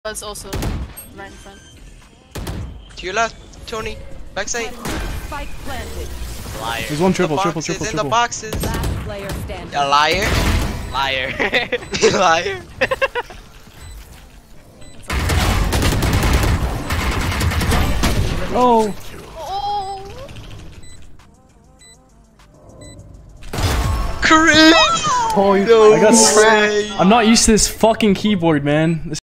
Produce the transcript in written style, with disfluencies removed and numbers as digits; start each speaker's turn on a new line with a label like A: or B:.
A: was also right in front.
B: To your left, Tony. Backside.
C: Spike planted.
B: Liar.
D: There's one triple.
B: In the boxes.
C: Last player standing.
B: A liar.
E: Liar.
B: Liar.
D: Oh.
B: Chris!
D: Oh,
B: No
D: I got.
B: way.
D: I'm not used to this fucking keyboard, man.